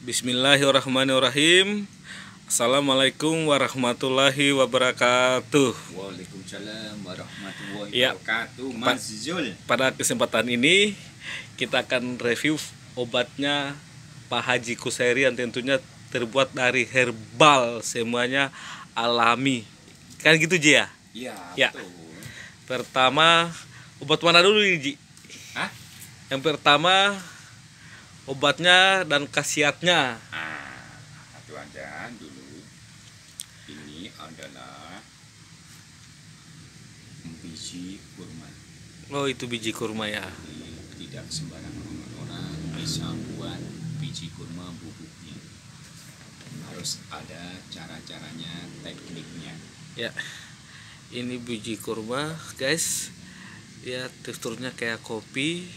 Bismillahirrahmanirrahim. Assalamualaikum warahmatullahi wabarakatuh. Waalaikumsalam warahmatullahi Ya, wabarakatuh. Mas Zul. Pada kesempatan ini kita akan review obatnya Pak Haji Kushairi yang tentunya terbuat dari herbal, semuanya alami. Kan gitu Ji ya? Iya, Ya. betul. Pertama, obat mana dulu nih Ji? Hah? Yang pertama obatnya dan khasiatnya. Satu aja dulu. Ini adalah biji kurma. Oh, itu biji kurma ya. Jadi, tidak sembarangan orang bisa buat biji kurma bubuknya. Harus ada cara-caranya, tekniknya. Ya. Ini biji kurma, guys. Ya, teksturnya kayak kopi.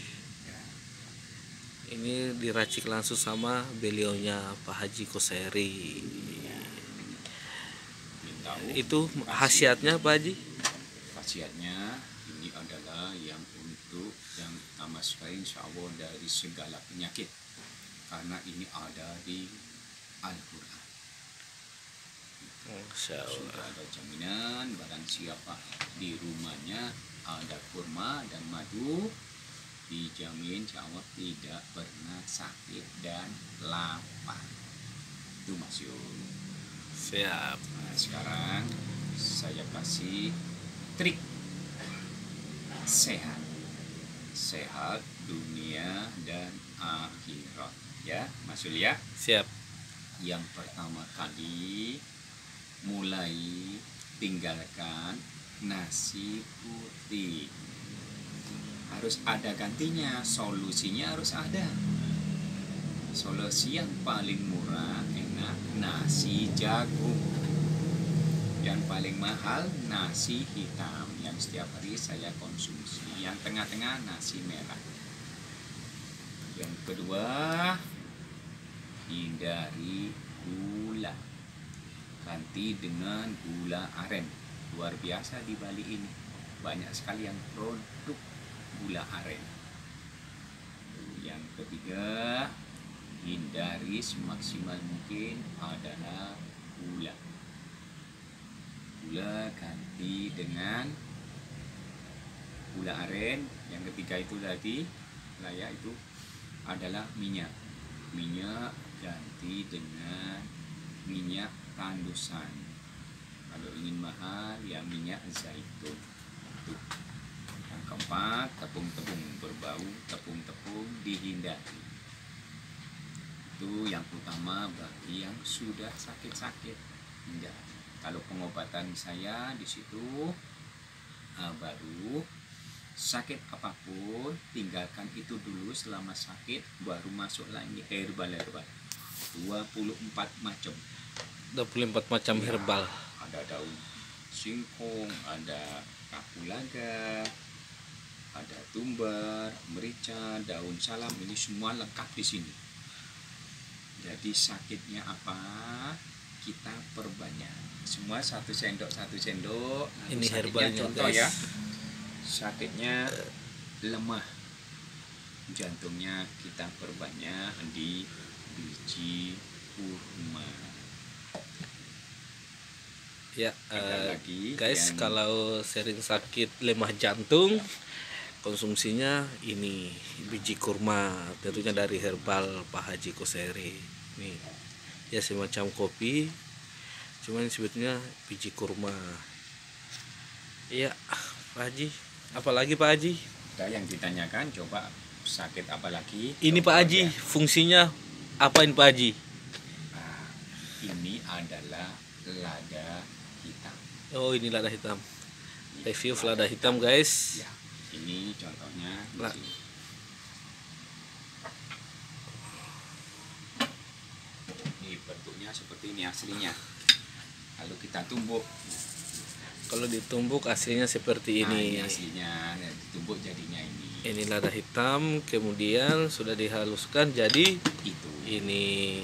Ini diracik langsung sama beliaunya Pak Haji Kushairi. Itu khasiatnya Pak Haji? Khasiatnya ini adalah yang untuk yang utama sekali insya Allah dari segala penyakit, karena ini ada di Al-Quran. Masya Sudah Allah. ada jaminan barang siapa di rumahnya ada kurma dan madu, dijamin insya Allah tidak pernah sakit dan lapar. Itu Mas Yul. Siap. Nah, sekarang saya kasih trik sehat dunia dan akhirat ya Mas Yul ya. Siap. Yang pertama kali, mulai tinggalkan nasi putih. Harus ada gantinya, solusinya harus ada. Solusi yang paling murah enak nasi jagung. Yang paling mahal nasi hitam yang setiap hari saya konsumsi. Yang tengah-tengah nasi merah. Yang kedua, hindari gula. Ganti dengan gula aren. Luar biasa di Bali ini. Banyak sekali yang produk gula aren. Yang ketiga, hindari semaksimal mungkin adalah gula. Gula ganti dengan gula aren. Yang ketiga itu tadi itu adalah minyak. Minyak ganti dengan minyak tandusan. Kalau ingin mahal ya minyak zaitun. Tuh. Yang keempat, tepung-tepung berbau, tepung-tepung dihindari. Itu yang utama bagi yang sudah sakit-sakit. Hindari. Kalau pengobatan saya di situ baru sakit apapun, tinggalkan itu dulu selama sakit, baru masuk lagi herbal 24 macam. 24 macam Ya, herbal. ada daun singkong, ada kapulaga, ada tumbar, merica, daun salam, ini semua lengkap di sini. Jadi sakitnya apa? Kita perbanyak. Semua satu sendok. Ini Sakitnya herbalnya, contoh guys. ya. Sakitnya lemah, jantungnya kita perbanyak di biji kurma. Ya, Ada lagi guys, yang kalau sering sakit lemah jantung, konsumsinya ini biji kurma, tentunya dari herbal Pak Haji Kushairi. Nih, ya semacam kopi, cuman sebetulnya biji kurma. Iya, Pak Haji. Apalagi Pak Haji? ada yang ditanyakan, coba sakit apa lagi? Ini Pak Haji, fungsinya apain Pak Haji? Nah, ini adalah lada hitam. Oh, ini lada hitam. Review lada hitam, guys. Ya, ini contohnya. Lah. Ini bentuknya seperti ini aslinya. Kalau kita tumbuk, Kalau ditumbuk aslinya seperti nah, ini. ini aslinya, nah, ditumbuk jadinya ini. Ini lada hitam, kemudian sudah dihaluskan jadi Itu ini.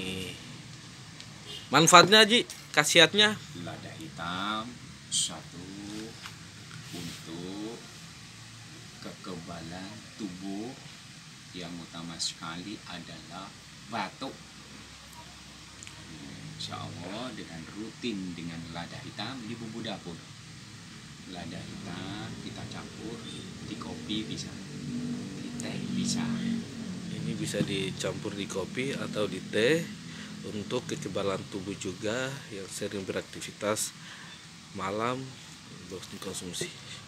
Manfaatnya Haji, khasiatnya. lada hitam satu untuk kekebalan tubuh. Yang utama sekali adalah batuk. insya Allah dengan rutin dengan lada hitam di bumbu dapur. Lada hitam kita campur di kopi bisa, di teh bisa. Ini bisa dicampur di kopi atau di teh untuk kekebalan tubuh juga yang sering beraktivitas malam untuk dikonsumsi.